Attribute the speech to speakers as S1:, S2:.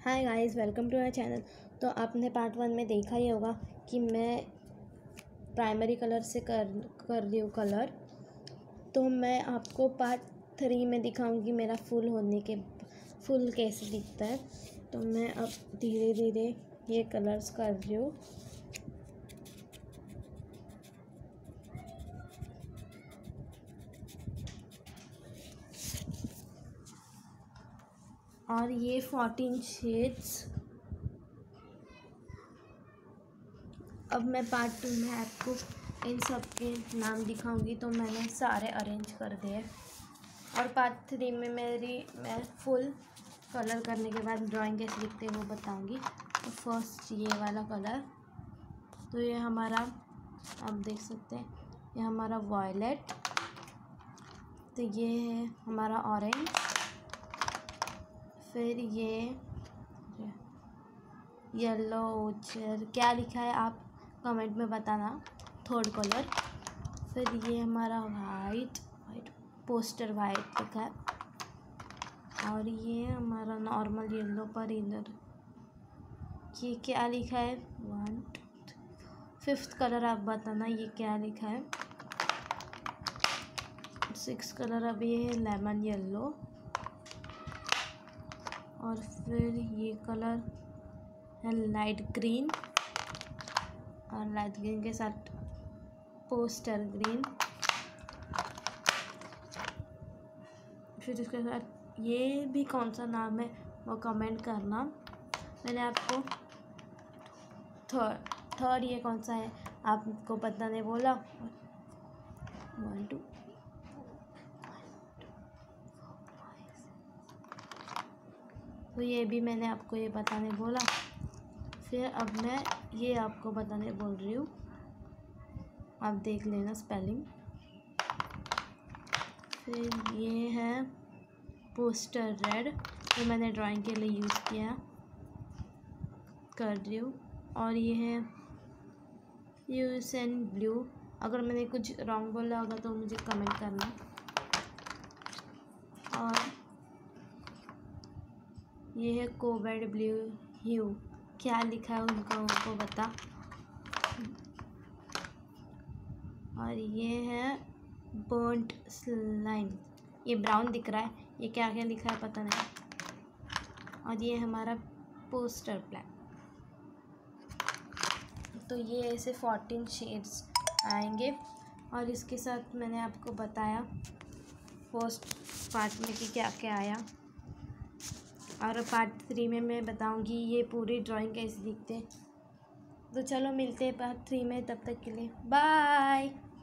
S1: Hi guys, welcome to my channel. तो आपने part 1 में देखा ही होगा कि मैं प्राइमरी कलर से कर रही हूँ कलर। तो मैं आपको पार्ट 3 में दिखाऊंगी मेरा फुल कैसे दिखता है। तो मैं अब धीरे धीरे ये कलर्स कर रही हूँ। और ये 14 शेड्स। अब मैं पार्ट 2 में आपको इन सब के नाम दिखाऊंगी। तो मैंने सारे अरेंज कर दिए। और पार्ट 3 में मैं फुल कलर करने के बाद ड्राइंग कैसे दिखते हैं वो बताऊंगी। तो फर्स्ट ये वाला कलर, तो ये हमारा, आप देख सकते हैं, ये हमारा वॉयलेट। तो ये है हमारा ऑरेंज। फिर ये येलो, ओचर, क्या लिखा है आप कमेंट में बताना। Third colour. फिर ये हमारा वाइट पोस्टर वाइट लिखा है। और ये हमारा नॉर्मल येलो पर इधर ये क्या लिखा है, 1 2 5th कलर आप बताना ये क्या लिखा है। 6th कलर अब ये है लेमन येलो। और फिर ये कलर है लाइट ग्रीन, और लाइट ग्रीन के साथ पोस्टर ग्रीन। फिर इसके साथ ये भी कौन सा नाम है वो कमेंट करना। मैंने आपको थर्ड ये कौन सा है आपको पता नहीं बोला। 1 2 तो ये भी मैंने आपको ये बताने बोला। फिर अब मैं ये आपको बताने बोल रही हूँ, आप देख लेना स्पेलिंग। फिर ये है पोस्टर रेड, जो मैंने ड्राइंग के लिए यूज़ किया कर रही हूँ। और ये है यूसेन ब्लू। अगर मैंने कुछ रॉन्ग बोला होगा तो मुझे कमेंट करना। और ये है कोबल्ट ब्लू ह्यू, क्या लिखा है उनको बता। और ये है बर्न्ट स्लाइम, ये ब्राउन दिख रहा है, ये क्या क्या लिखा है पता नहीं। और ये हमारा पोस्टर ब्लैक। तो ये ऐसे 14 शेड्स आएंगे। और इसके साथ मैंने आपको बताया फर्स्ट पार्ट में कि क्या क्या आया। और पार्ट 3 में मैं बताऊंगी ये पूरी ड्राइंग कैसे दिखते। तो चलो मिलते हैं पार्ट 3 में, तब तक के लिए बाय।